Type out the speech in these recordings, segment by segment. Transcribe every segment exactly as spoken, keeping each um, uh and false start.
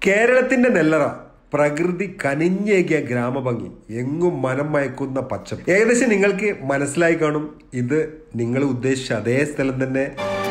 കേരളത്തിന്റെ നെല്ലറ, പ്രകൃതി കനിഞ്ഞേകിയ ഗ്രാമഭംഗി, എങ്ങും മനം മയക്കുന്ന പച്ചപ്പ്. ഏകദേശം നിങ്ങൾക്ക് മനസ്സിലായി കാണും, ഇത് നിങ്ങൾ ഉദ്ദേശിച്ച അതേ സ്ഥലം തന്നെ.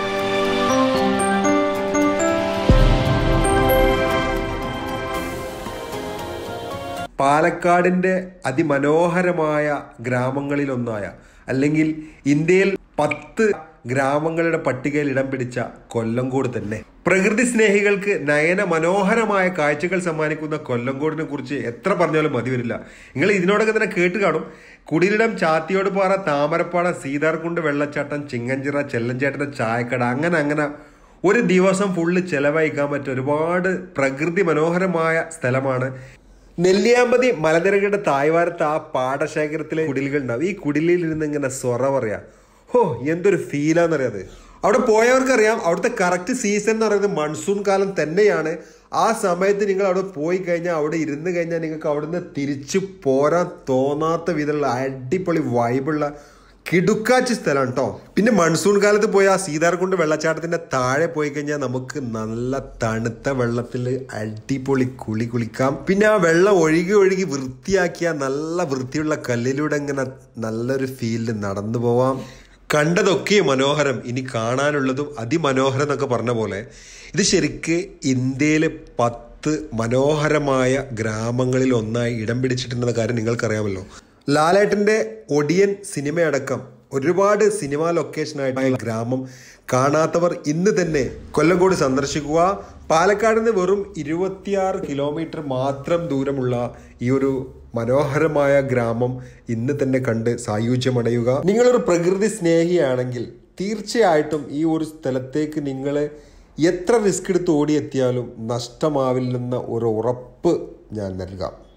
പാലക്കാടിന്റെ അതിമനോഹരമായ ഗ്രാമങ്ങളിലൊന്നായ, അല്ലെങ്കിൽ ഇന്ത്യയിൽ പത്ത് ഗ്രാമങ്ങളുടെ പട്ടികയിൽ ഇടം പിടിച്ച കൊല്ലങ്കോട് തന്നെ. പ്രകൃതി സ്നേഹികൾക്ക് നയന മനോഹരമായ കാഴ്ചകൾ സമ്മാനിക്കുന്ന കൊല്ലങ്കോടിനെ കുറിച്ച് എത്ര പറഞ്ഞാലും മതി വരില്ല. നിങ്ങൾ ഇതിനോടൊക്കെ തന്നെ കേട്ട് കാണും. കുടിലിടം, ചാത്തിയോടുപാറ, താമരപ്പാടം, സീതാർകുണ്ട് വെള്ളച്ചാട്ടം, ചിങ്ങഞ്ചിറ, ചെല്ലഞ്ചേട്ടന്റെ ചായക്കട, അങ്ങനെ അങ്ങനെ ഒരു ദിവസം ഫുള്ള് ചെലവഴിക്കാൻ പറ്റിയ ഒരുപാട് പ്രകൃതി മനോഹരമായ സ്ഥലമാണ്. നെല്ലിയാമ്പതി മലനിരകളുടെ തായ്വാരത്ത് ആ പാടശേഖരത്തിലെ കുടിലുകൾ ഉണ്ടാവും. ഈ കുടിലിൽ ഇരുന്ന് ഇങ്ങനെ സൊറ പറയാ, ഹോ എന്തൊരു ഫീലാന്നറിയാതെ. അവിടെ പോയവർക്കറിയാം, അവിടുത്തെ കറക്റ്റ് സീസൺ എന്ന് പറയുന്നത് മൺസൂൺ കാലം തന്നെയാണ്. ആ സമയത്ത് നിങ്ങൾ അവിടെ പോയി കഴിഞ്ഞാൽ, അവിടെ ഇരുന്ന് കഴിഞ്ഞാൽ നിങ്ങൾക്ക് അവിടുന്ന് തിരിച്ചു പോരാൻ തോന്നാത്ത വിധമുള്ള അടിപൊളി വൈബുള്ള കിടുക്കാച്ചി സ്ഥലമാണ് കേട്ടോ. പിന്നെ മൺസൂൺ കാലത്ത് പോയി ആ സീതാർകുണ്ട് വെള്ളച്ചാട്ടത്തിന്റെ താഴെ പോയി കഴിഞ്ഞാൽ നമുക്ക് നല്ല തണുത്ത വെള്ളത്തിൽ അടിപൊളി കുളി കുളിക്കാം. പിന്നെ ആ വെള്ളം ഒഴുകി ഒഴുകി വൃത്തിയാക്കിയ നല്ല വൃത്തിയുള്ള കല്ലിലൂടെ ഇങ്ങനെ നല്ലൊരു ഫീലിൽ നടന്നു പോവാം. കണ്ടതൊക്കെ മനോഹരം, ഇനി കാണാനുള്ളതും അതിമനോഹരം എന്നൊക്കെ പറഞ്ഞ പോലെ ഇത് ശരിക്ക് ഇന്ത്യയിലെ പത്ത് മനോഹരമായ ഗ്രാമങ്ങളിൽ ഒന്നായി ഇടം പിടിച്ചിട്ടുണ്ടെന്ന കാര്യം നിങ്ങൾക്കറിയാമല്ലോ. ലാലേട്ടന്റെ ഒടിയൻ സിനിമയടക്കം ഒരുപാട് സിനിമാ ലൊക്കേഷനായിട്ട് ഗ്രാമം കാണാത്തവർ ഇന്ന് തന്നെ കൊല്ലങ്കോട് സന്ദർശിക്കുക. പാലക്കാട് നിന്ന് വെറും ഇരുപത്തിയാറ് കിലോമീറ്റർ മാത്രം ദൂരമുള്ള ഈ ഒരു മനോഹരമായ ഗ്രാമം ഇന്ന് തന്നെ കണ്ട് സായുജ്യമടയുക. നിങ്ങളൊരു പ്രകൃതി സ്നേഹിയാണെങ്കിൽ തീർച്ചയായിട്ടും ഈ ഒരു സ്ഥലത്തേക്ക് നിങ്ങൾ എത്ര റിസ്ക് എടുത്ത് ഓടിയെത്തിയാലും നഷ്ടമാവില്ലെന്ന ഒരു ഉറപ്പ് ഞാൻ നൽകാം.